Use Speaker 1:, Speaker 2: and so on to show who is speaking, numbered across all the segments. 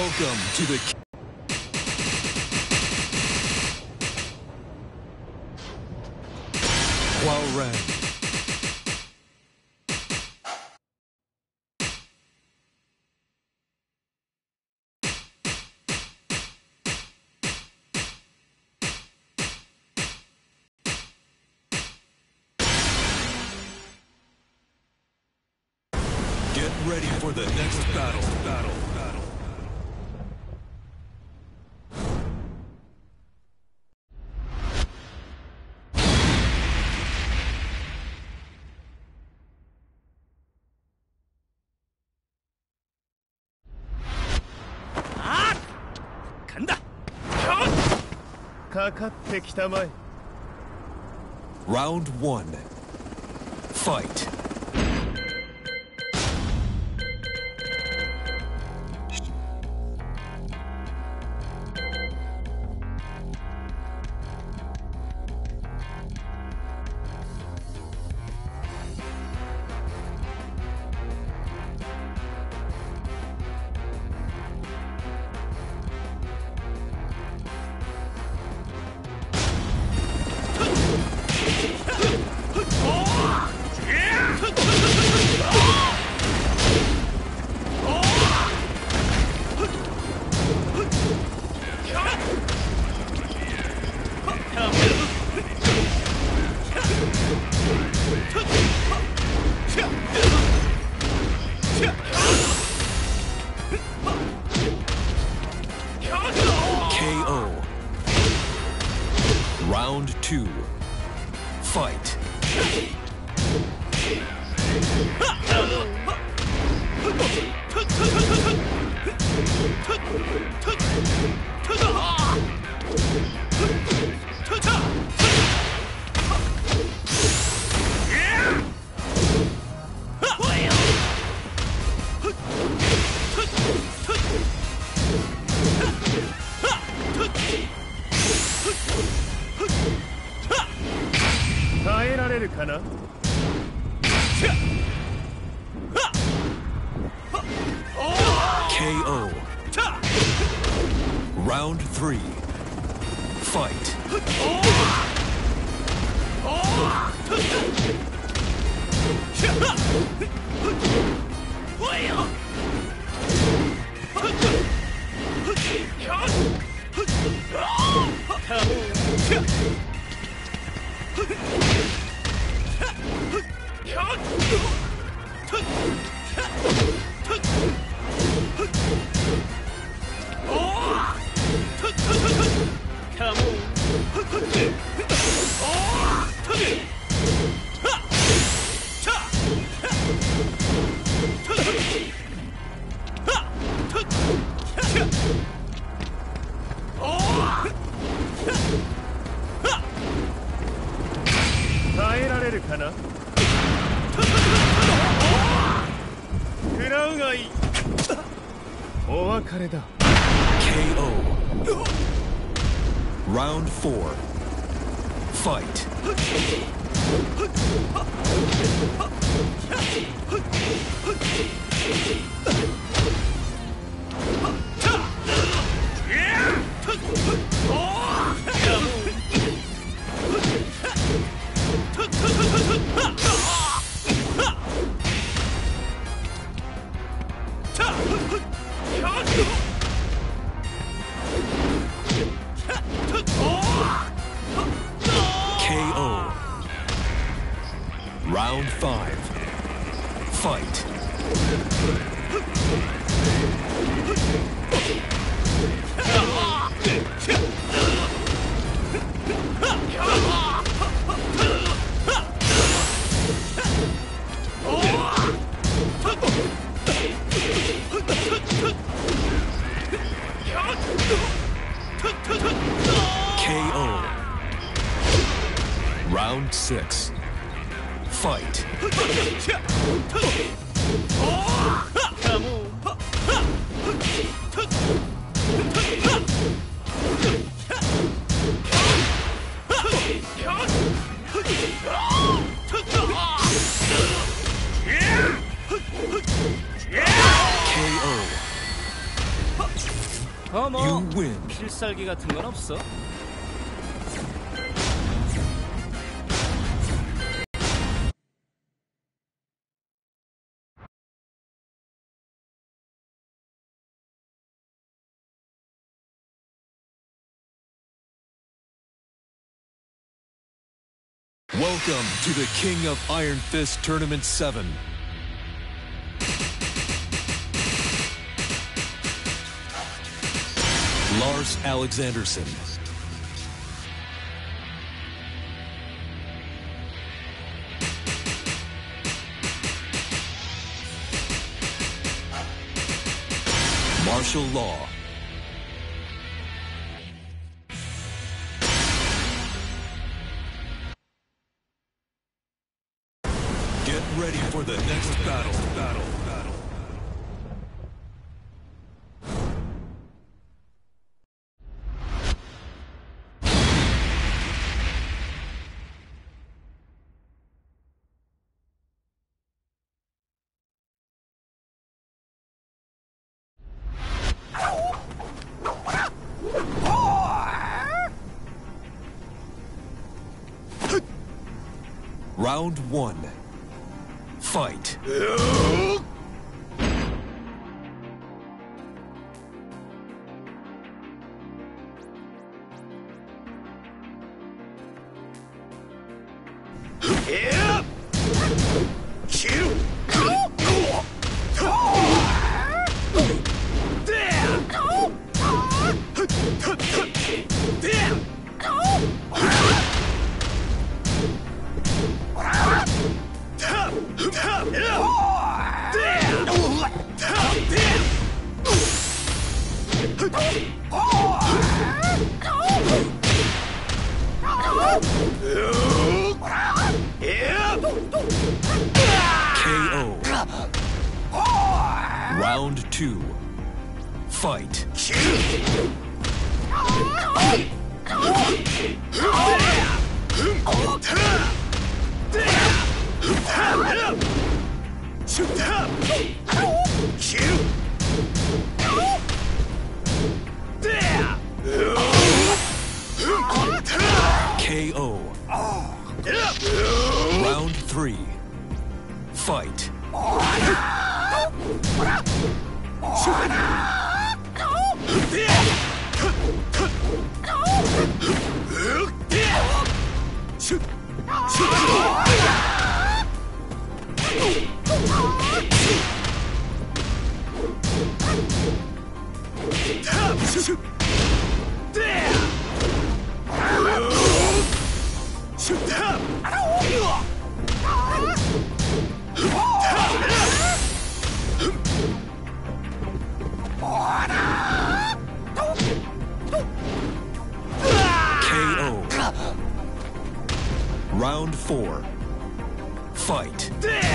Speaker 1: Welcome to the 12 round. Get ready for the next battle.
Speaker 2: 간다. かかってきたまえ.
Speaker 1: Round 1. Fight. KO. Round 2. Fight. KO. Round 3. Fight. KO. Round 4. Fight. KO. Round 5. Fight. KO. Round 6. Fight. KO. You win.
Speaker 2: 필살기 같은 건 없어?
Speaker 1: Welcome to the King of Iron Fist Tournament 7. Lars Alexanderson. Martial Law. Get ready for the next battle. Round 1. Fight. KO. Round 2. Fight. KO. Round 3. Fight. Round 4. Fight.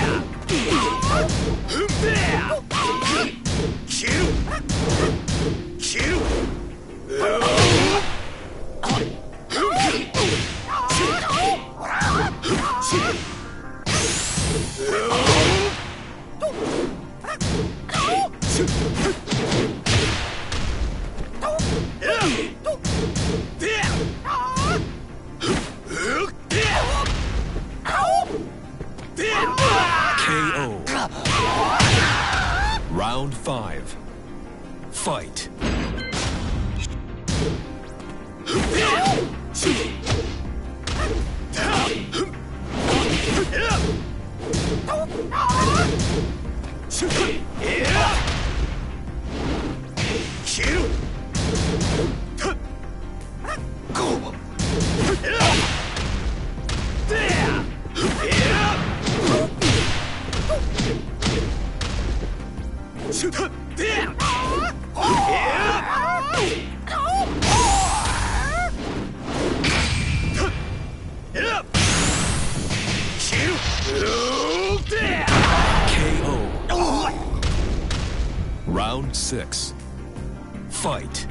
Speaker 1: KO. Round 5. Fight. Round 6. Fight.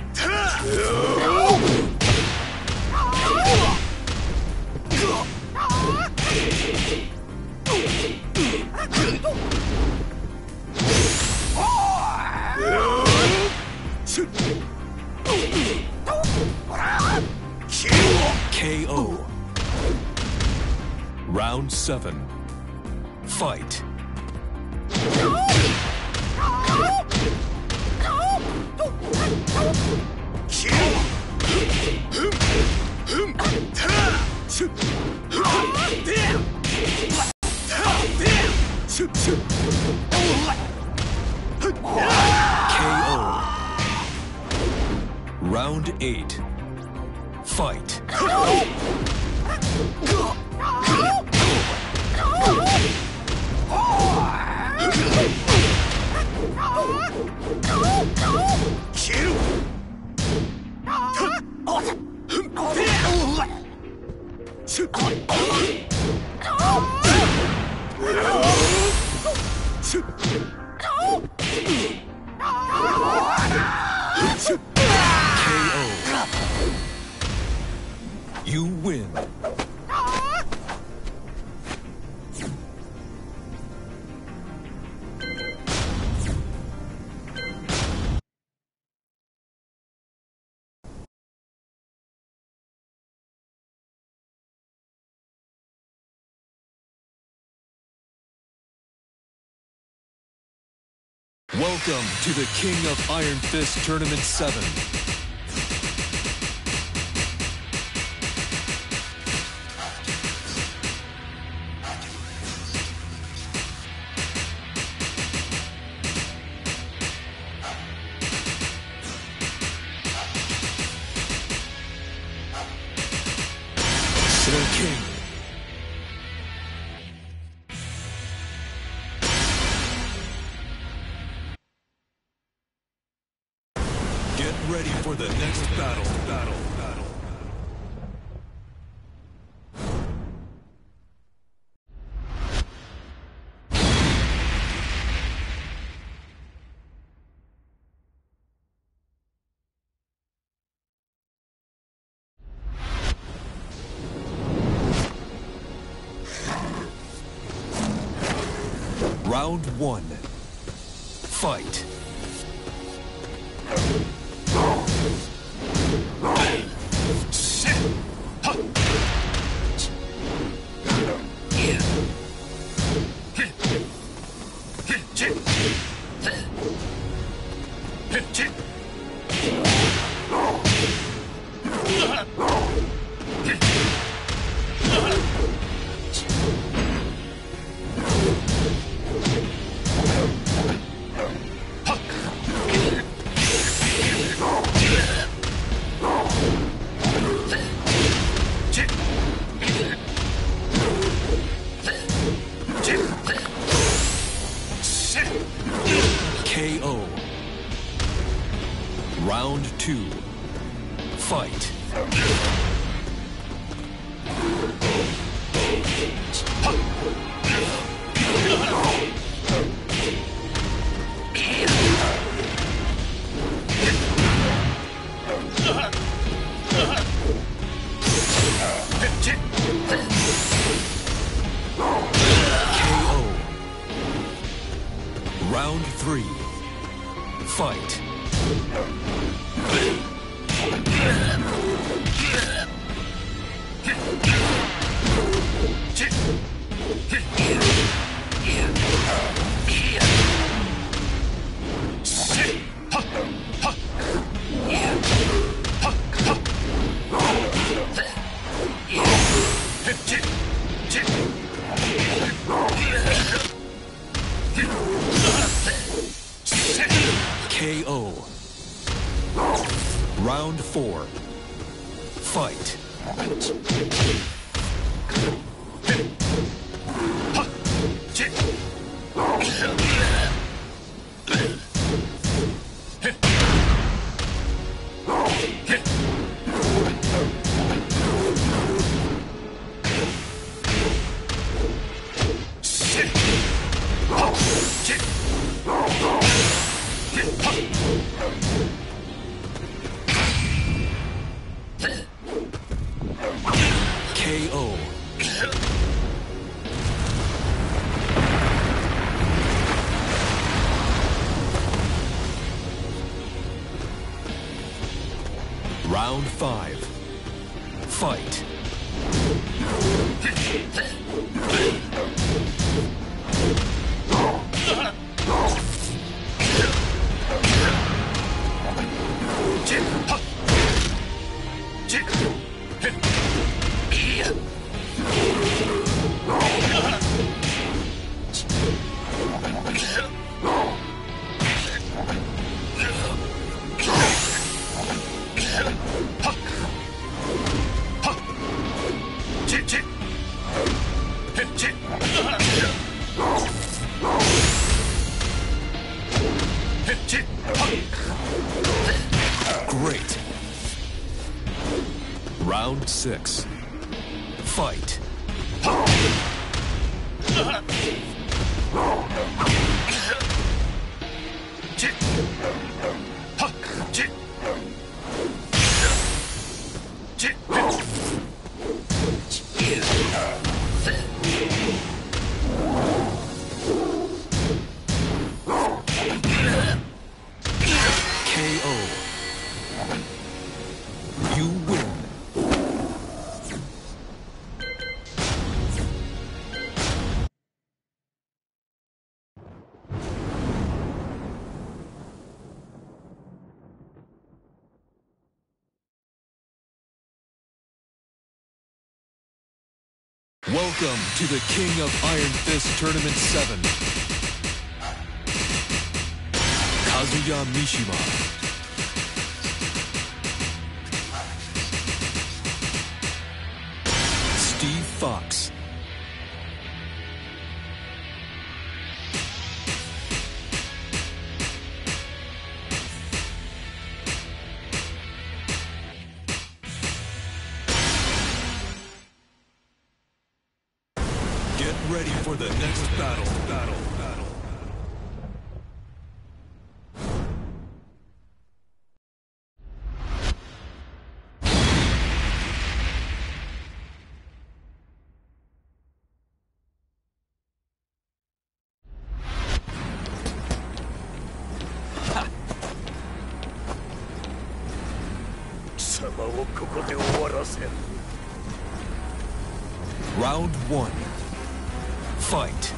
Speaker 1: 7. Fight. KO. Round 8. Fight. KO. You win. Welcome to the King of Iron Fist Tournament 7. The King. Get ready for the next battle. Round 1. Fight. KO. Round 2. Fight. KO. Round 3. Fight. KO. Round 4. Fight. KO. Round 5. Fight. Great. Round 6. Fight. KO. You win. Welcome to the King of Iron Fist Tournament 7. Kazuya Mishima. Steve Fox. Get ready for the next battle. Round 1. Fight.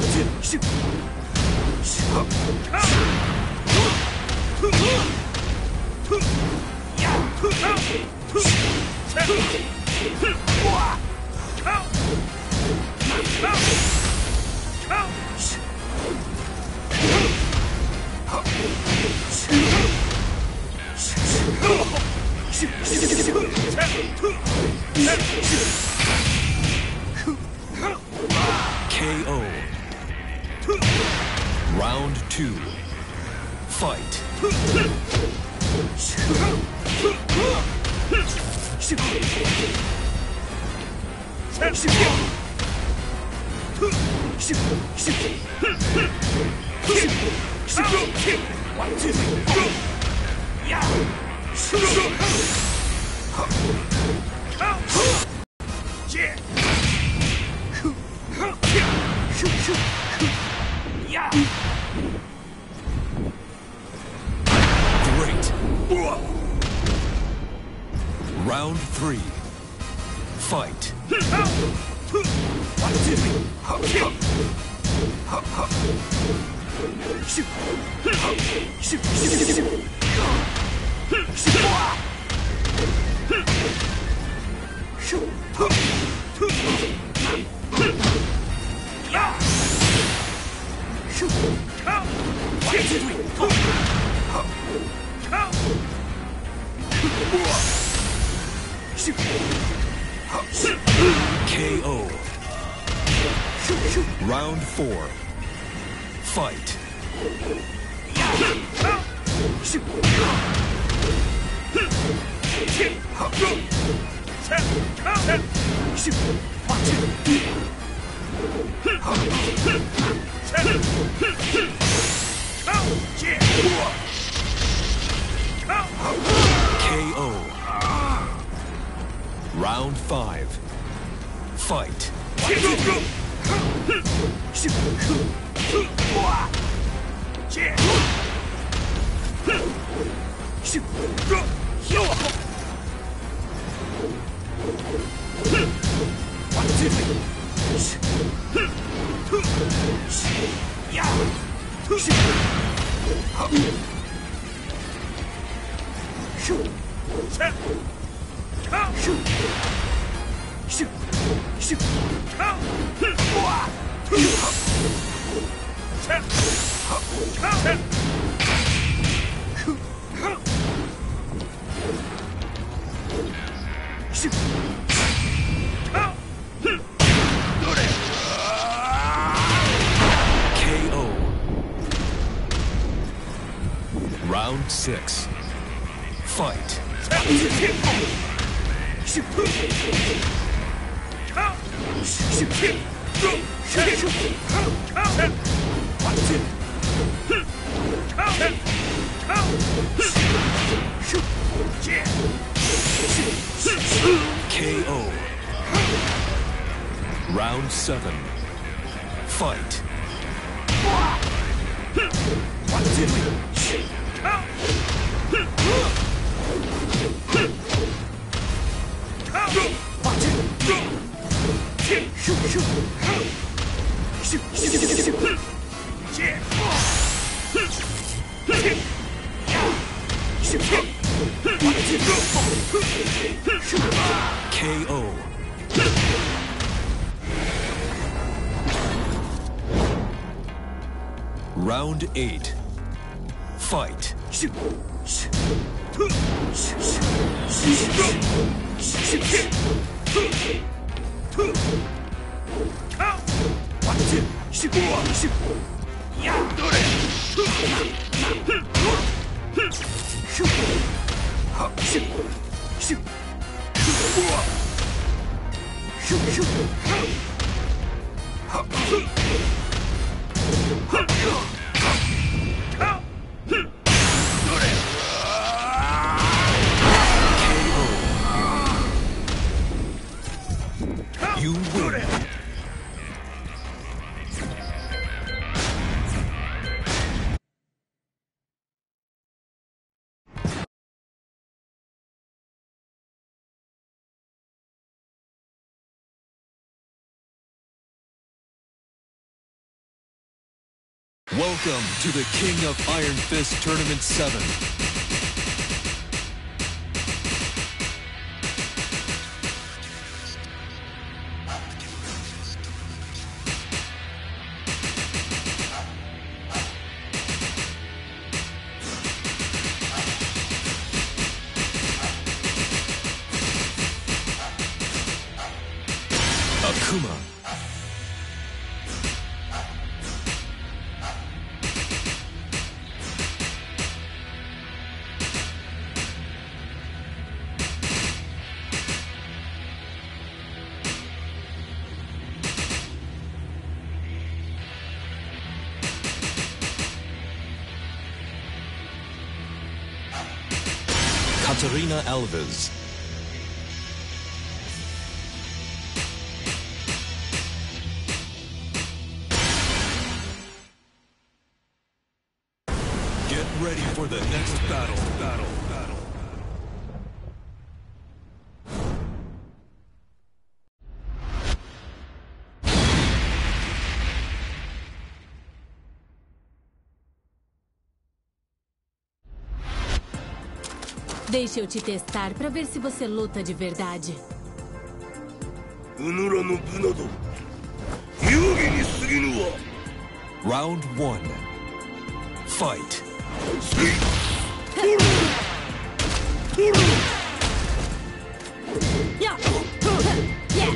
Speaker 1: KO. Round 2. Fight. Great. Round 3. Fight. KO. Round 4. Fight. KO. Round 5. Fight. KO. Round 6. Fight. KO. Round 7. Fight. KO. Round 8. Fight. You win. Welcome to the King of Iron Fist Tournament 7. Akuma. Katarina Alves. Get ready for the next battle.
Speaker 2: Deixa eu te testar pra ver se você luta de verdade.
Speaker 1: Round 1. Fight.
Speaker 2: Yeah. Yeah.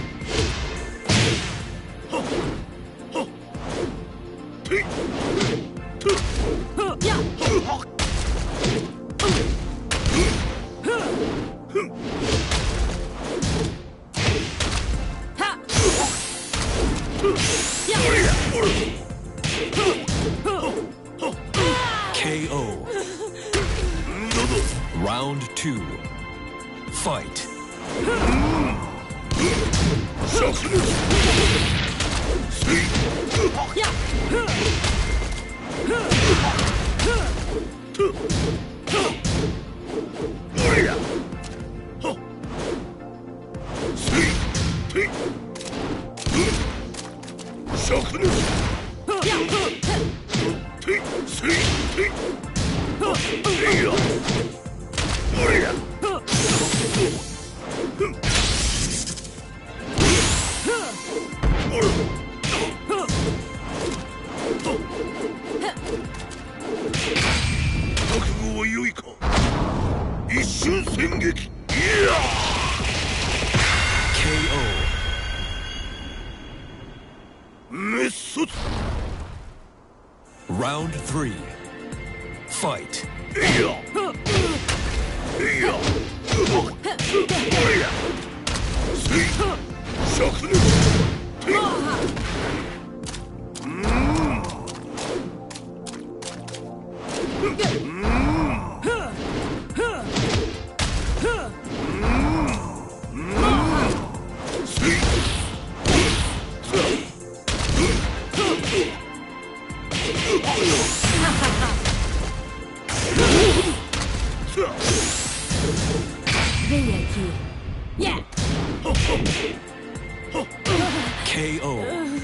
Speaker 1: KO. Round 2. Fight.
Speaker 3: 悟は良いか。一瞬戦撃。いや
Speaker 1: KO.
Speaker 3: 滅卒。
Speaker 1: Round 3. Fight.
Speaker 3: いやいや灼熱。
Speaker 2: Vem aqui. Yeah!
Speaker 1: KO.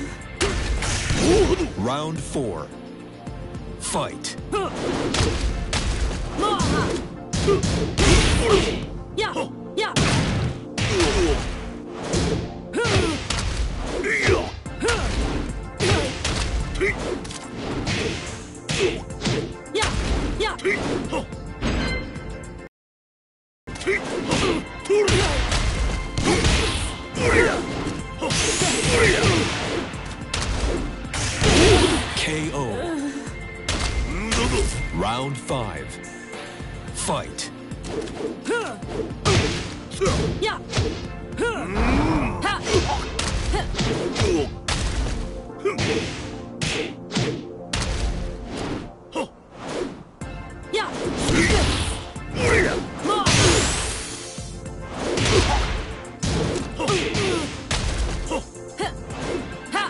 Speaker 1: Round 4. Fight.
Speaker 2: Morra! Yeah! Yeah! Yeah! Yeah!
Speaker 1: KO. Round 5. Fight.
Speaker 2: Yeah! Ha! Yeah! More! Ha!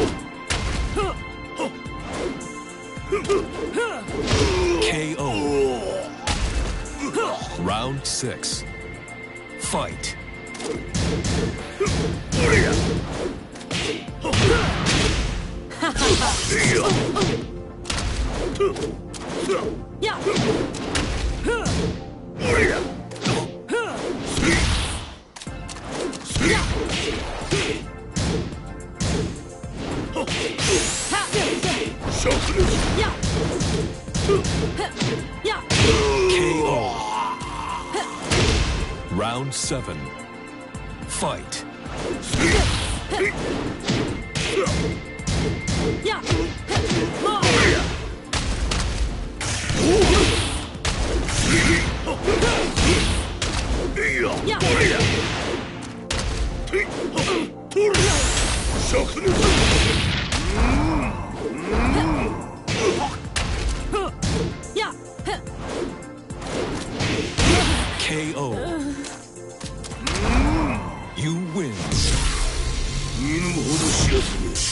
Speaker 1: KO. Round 6. Fight.
Speaker 2: Yeah! Ha! Yeah! Yeah!
Speaker 1: KO. Round 7. Fight.
Speaker 2: Yeah! More! Yeah! Yeah!
Speaker 1: KO. You win.
Speaker 3: 犬もほど知らずに。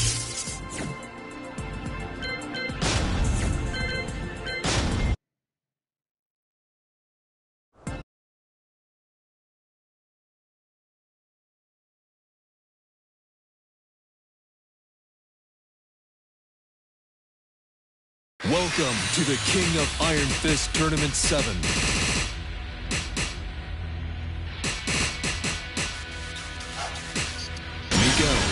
Speaker 1: Welcome to the King of Iron Fist Tournament 7. Miguel.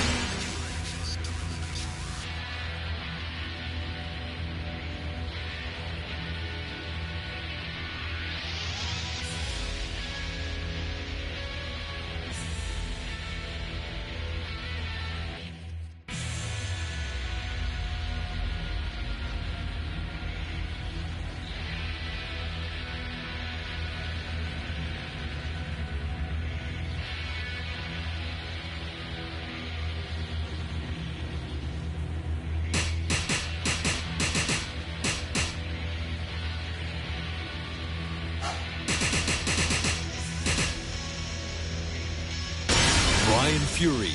Speaker 1: Brian Fury.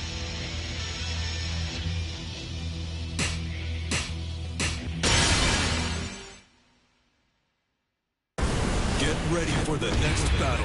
Speaker 1: Get ready for the next battle.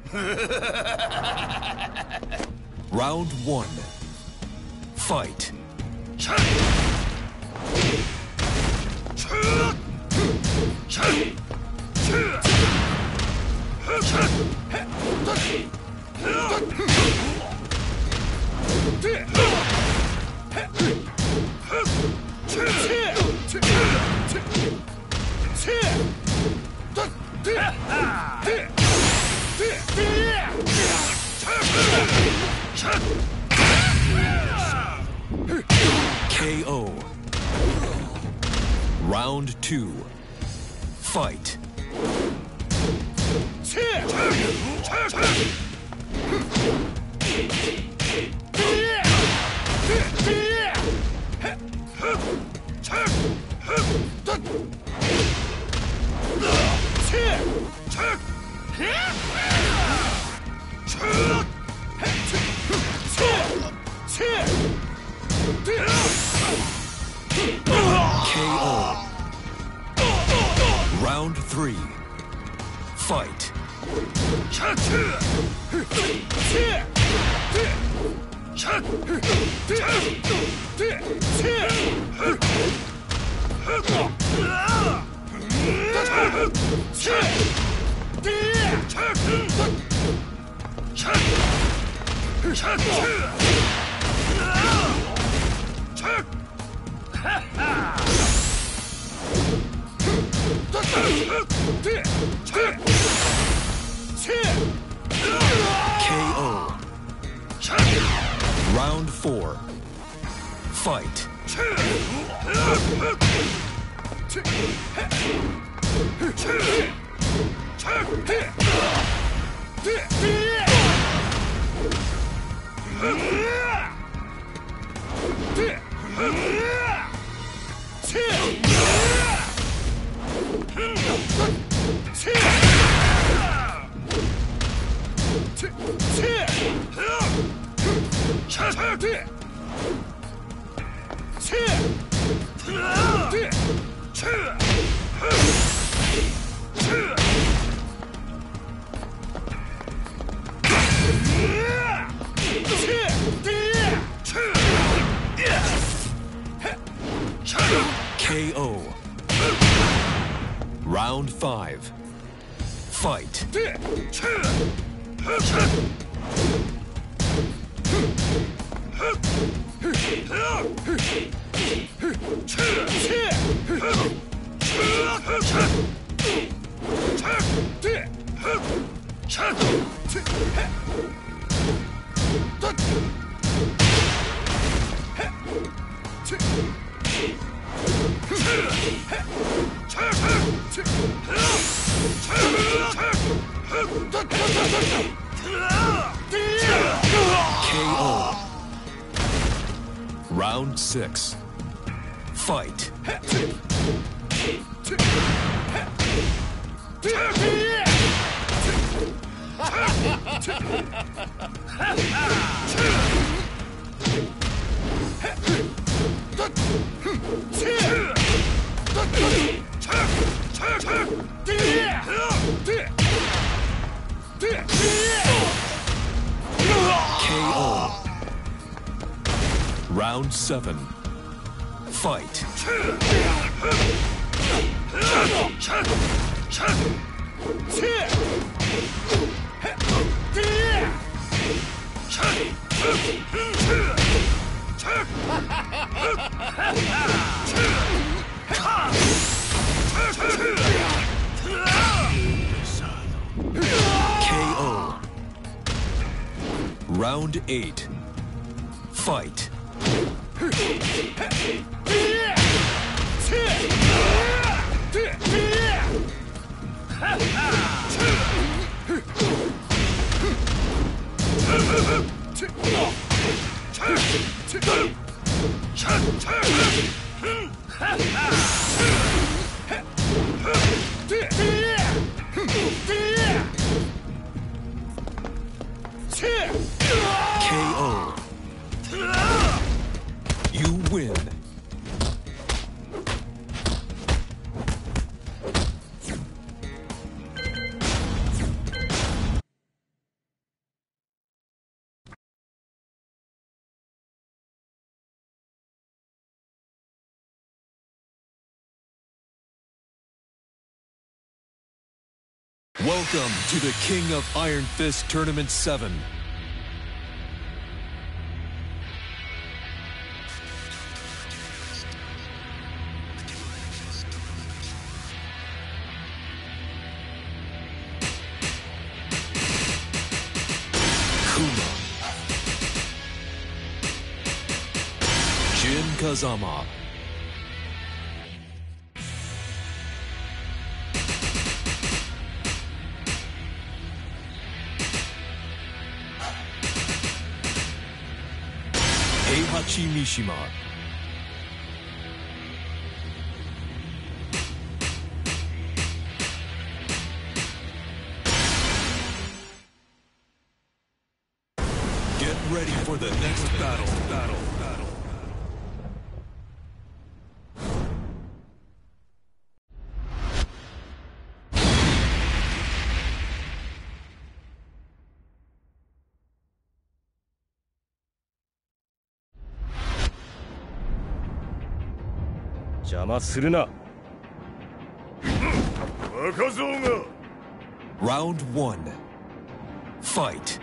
Speaker 1: Round 1. Fight. KO. Round 2. Fight. KO. Round 3. Fight. KO. Round 4. Fight. KO. Round 5. Fight. KO. Round 6. Fight. KO. Round 7. Fight. KO. Round 8. Fight. KO. You win. Welcome to the King of Iron Fist Tournament 7. Kuma. Jin Kazama. Heihachi Mishima. Get ready for the next battle. Round 1. Fight.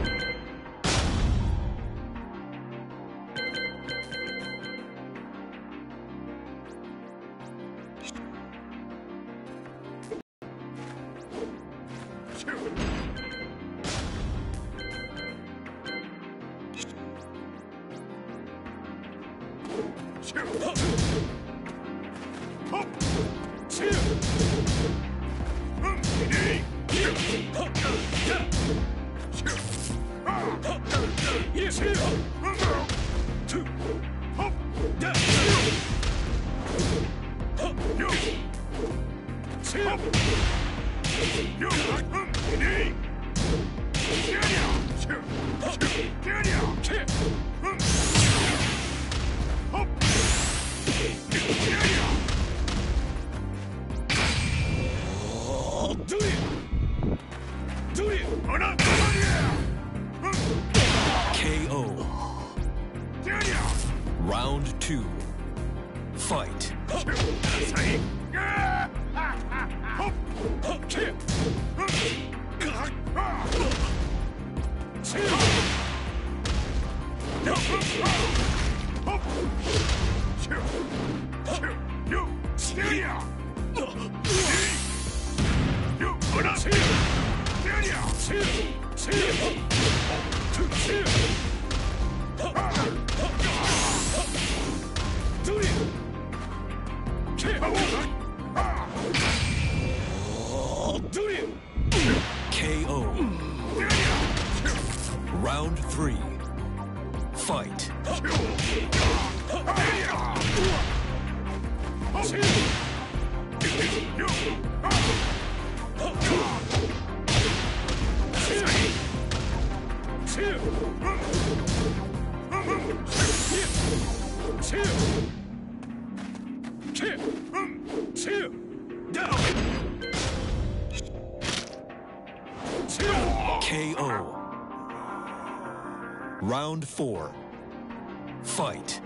Speaker 1: KO. Round 2. Fight. KO. Round 3. Fight. KO. Round 4. Fight.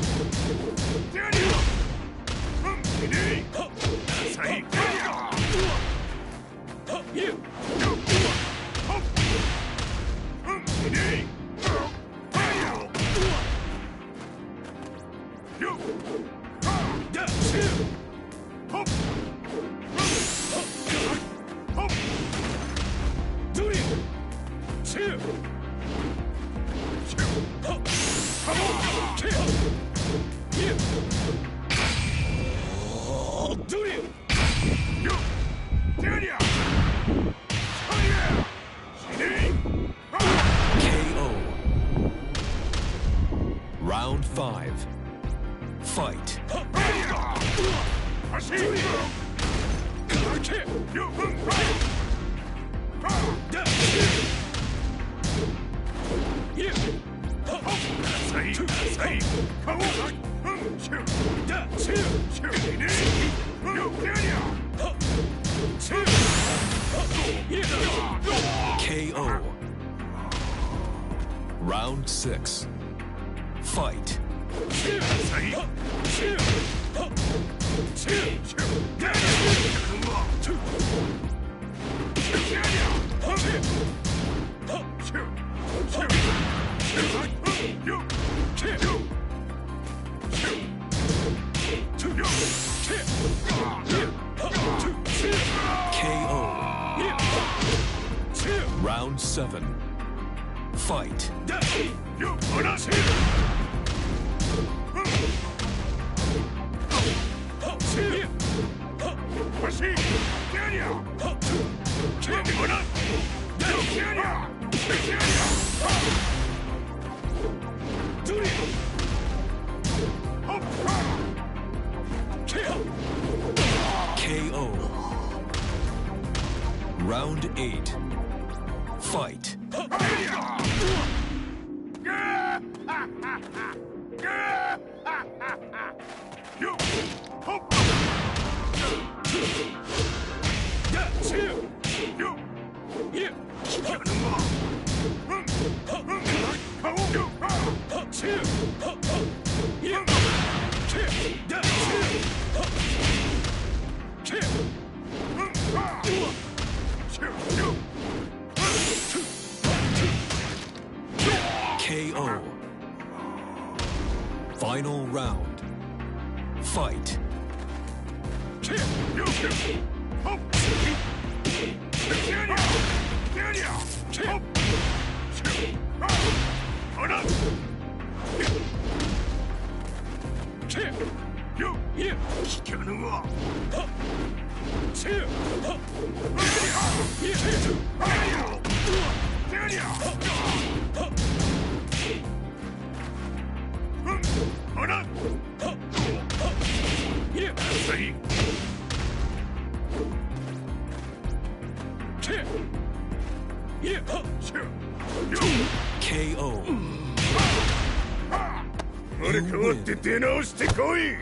Speaker 1: Round 5. Fight. KO. Round 6. Fight. Round 7. Fight. KO. Round 8. Fight. KO. Final round. Fight. KO.
Speaker 3: 俺変わって出直してこい。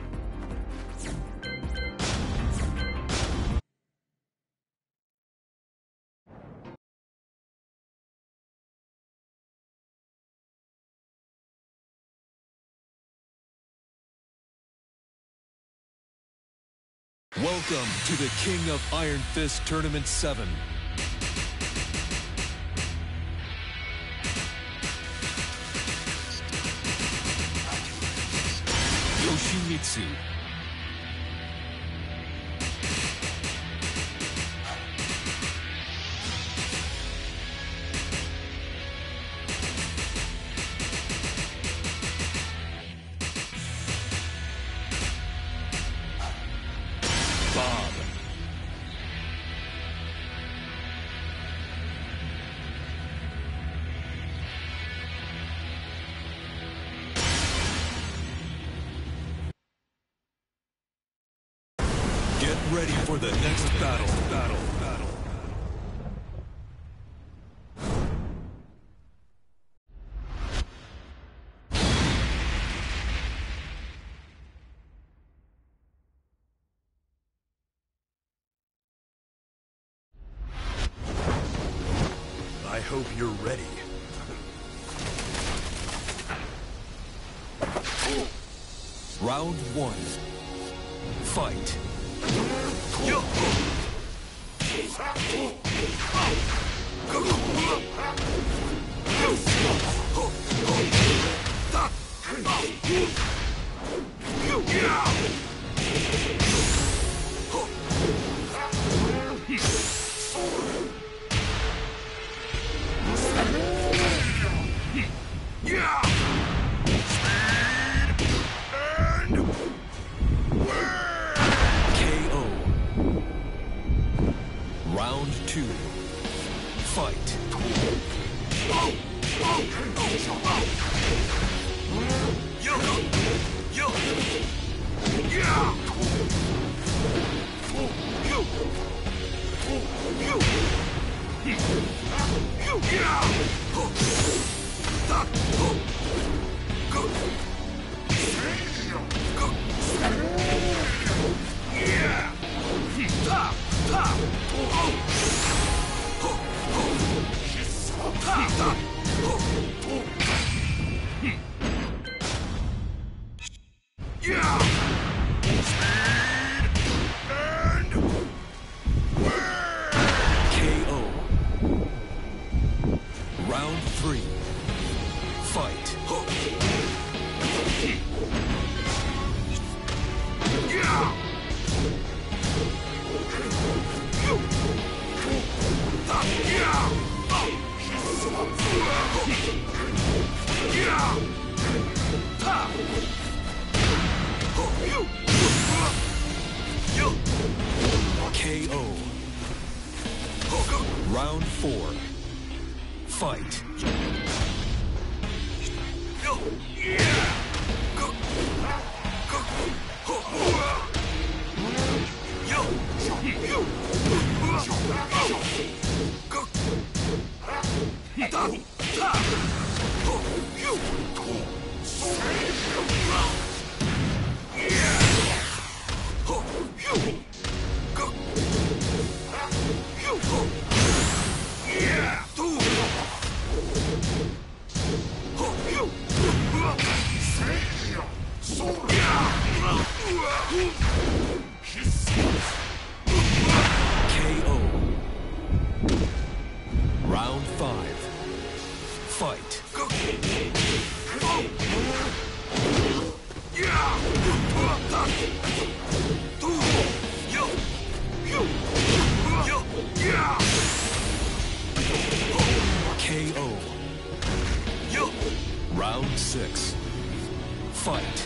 Speaker 1: Welcome to the King of Iron Fist Tournament 7. Yoshimitsu. Bob. Get ready for the next battle.
Speaker 3: I hope you're ready.
Speaker 1: Round 1. Fight. KO. Round 2. Fight. KO. Fight. KO. Round 4. Fight. KO. Round 5. Fight. KO. Round 6. Fight.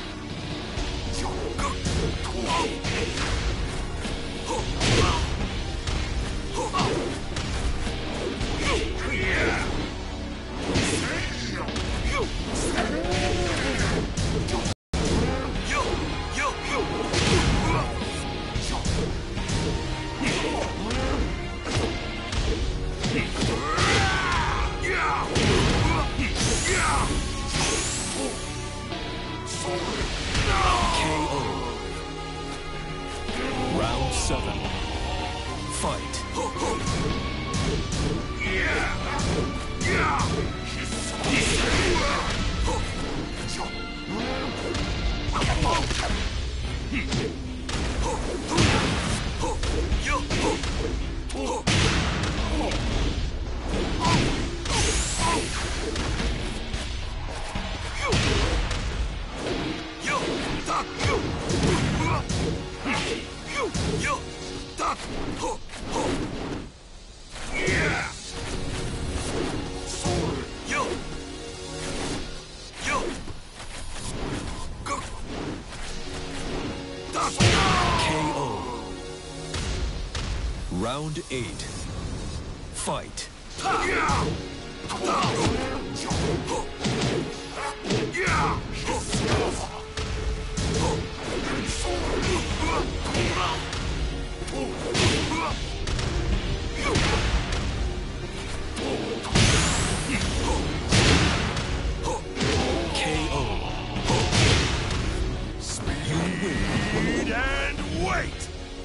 Speaker 1: KO. Round 7. Fight. KO. Round 8. Fight. KO. You win.
Speaker 3: Read and wait!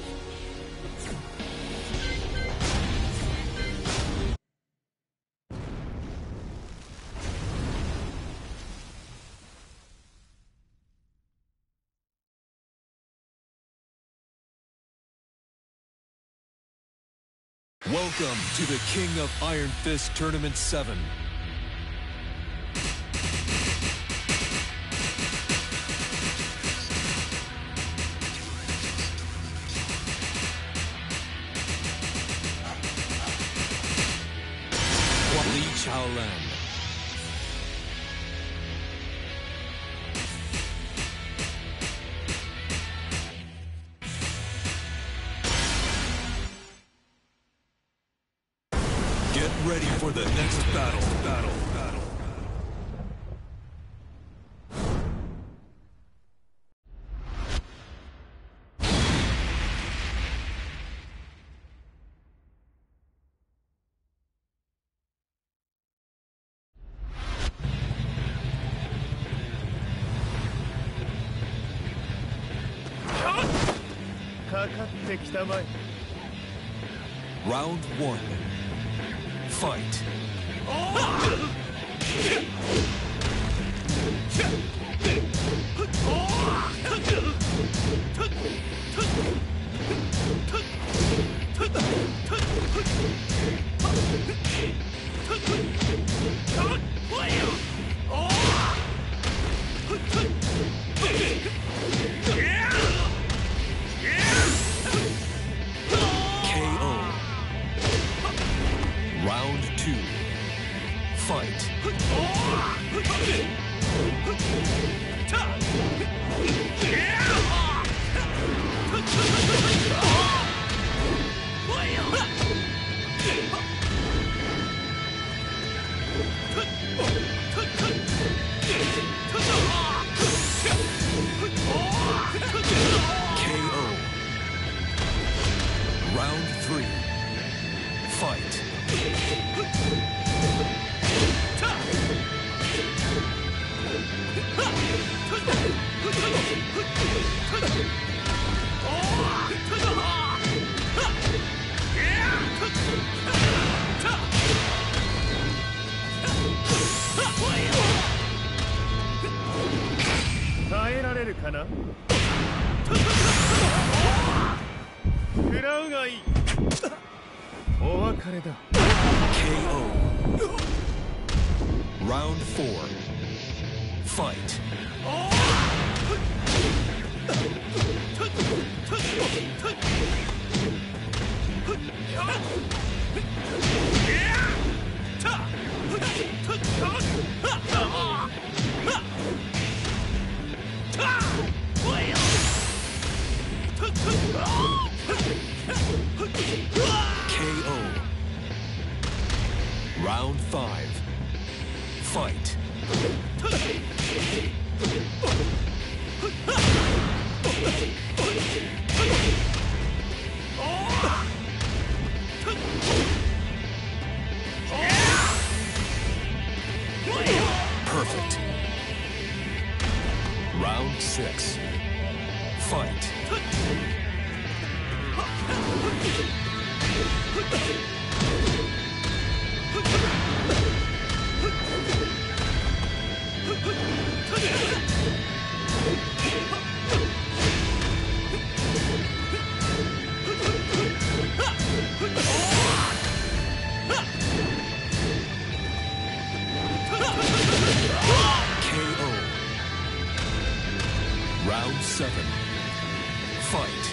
Speaker 1: Welcome to the King of Iron Fist Tournament 7. Li Chaolan. Get ready for the next battle. Round 1. Fight.
Speaker 4: れるかな。食らうがいい。お別れだ。
Speaker 1: KO. Round 4. Fight. KO. Round 5. Fight. Perfect. Round 6. Fight. KO. Round 7. Fight.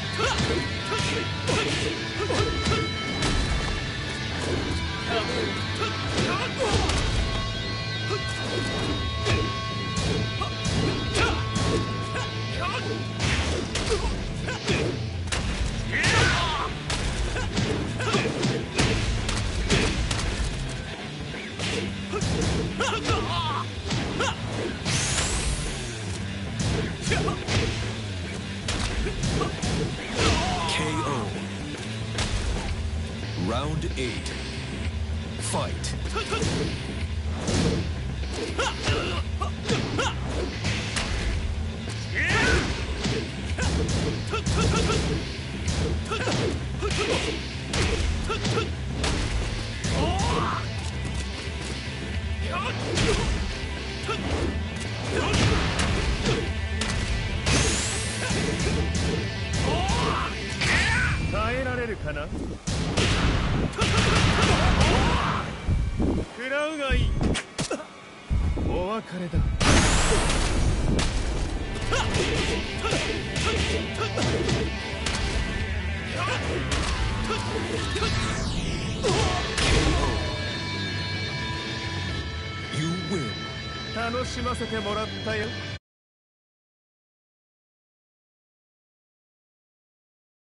Speaker 1: KO. Round 8. Fight.
Speaker 4: 耐えられるかな。食らうがいい。お別れだ。
Speaker 1: You win.
Speaker 4: 楽しませてもらったよ。